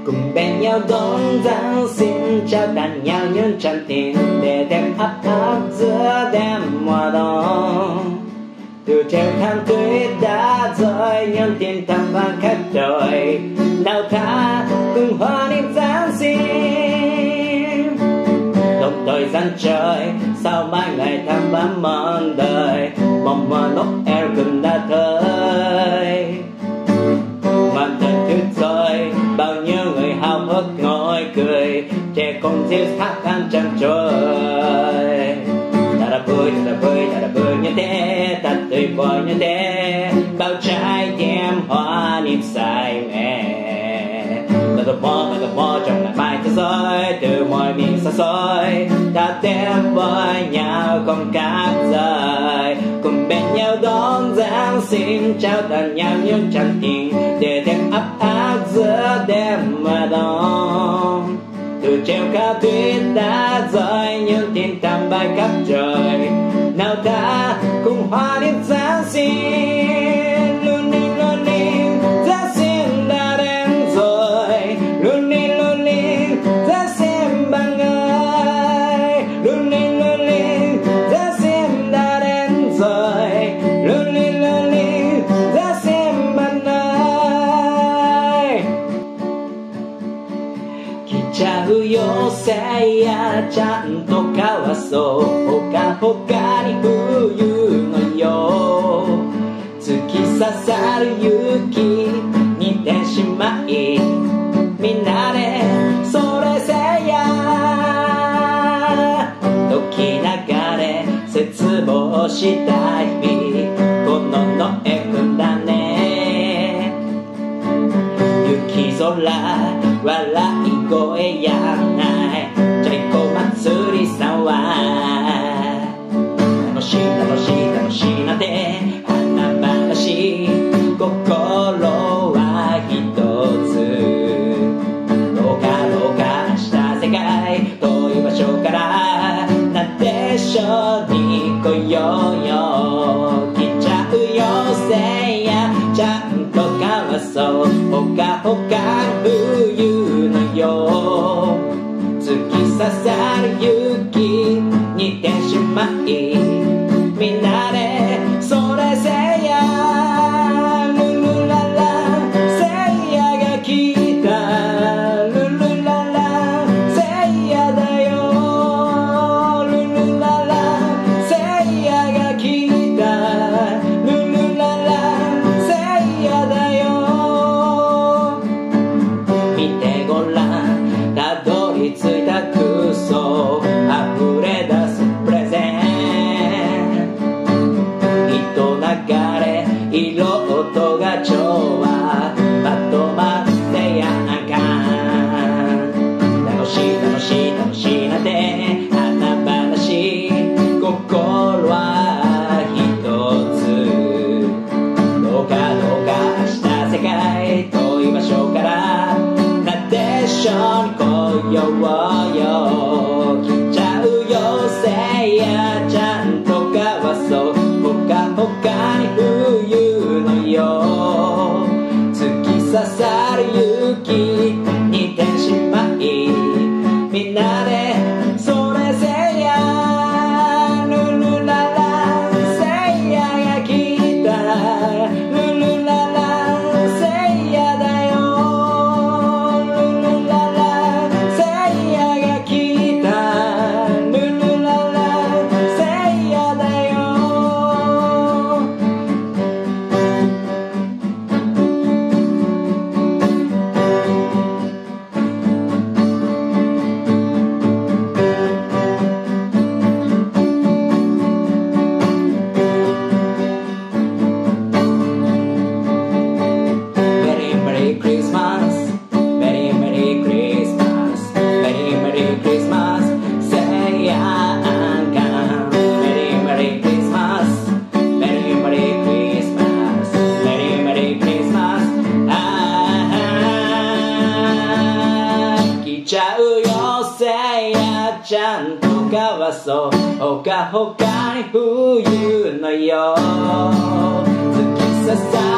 cùng bên nhau đón Giáng sinh, trao tặng nhau những tràn tiền để thêm ấp áp giữa đêm mùa đông. Từ trên thang tuyết đã rơi những tiếng thầm vang khắp trời, nào tha cùng hoa niệm Giáng sinh. Đồng thời gian trời sau mãi ngày thăm vắng mòn đời, mong mơ lúc em gần đã tới. Màn tình thức rồi bao nhiêu người háo hức ngồi cười, trẻ con diêu hát than tràn trôi. Ta đã vui như thế, ta tươi vui như thế, bao trái tim hoa niềm say mê. Ta tập mơ trong ngày mai thế giới, từ mọi miền xa xôi ta đem với nhau không cát rời, cùng bên nhau đón Giáng sinh, trao tặng nhau những tràn tình để thêm ấp áp giữa đêm mùa đông. Từ treo cao tuyết đã rơi những tiếng tăm bay khắp trời, nào ta cùng hoa niệm Giáng sinh. Lonely Giáng sinh đã đến rồi, lonely Giáng sinh bạn ơi. Lonely Giáng sinh đã đến rồi, lonely Giáng sinh bạn ơi.寄やちゃんと交わそう、ほかほかに冬のよう突き刺さる雪にてしまい、みんなでそれせや時流れ絶望した日々、このノエ君だね。雪空笑い声やないチャリコ祭りさんは楽しいなんて華々しい、心は一つどうかした世界、遠い場所からなんでしょうに来ようよ。来ちゃうよせいやちゃんと交わそう、ほかほか冬のよう突き刺さる雪にてしまい、みんなでそれせやルルララせいやが来た、ルルララせいやだよ、ルルララせいやが来た、ルルララせいやだよ。見てごらんたどり着いた空想溢れ出すプレゼン、糸流れ色音が調和まとまってやあかん、楽しいなんて華々しい、心は一つどうかした世界、遠い場所からなでしょに来ようよ。来ちゃうよせいやちゃんと交わそう、ほかほかに冬のよう突き刺さる雪にてしまい、みんなでそれせやルルララせいやが来た、ルルララせいやだよ、ルルララせいやが来た、ルルララせいやだよ。Merry Christmas, Merry Christmas, Merry Christmas, say angkan. Merry Christmas, Merry Christmas, Merry Christmas. 来ちゃうよせいやちゃんと交わそう、ほかほかに冬のよう突き刺さ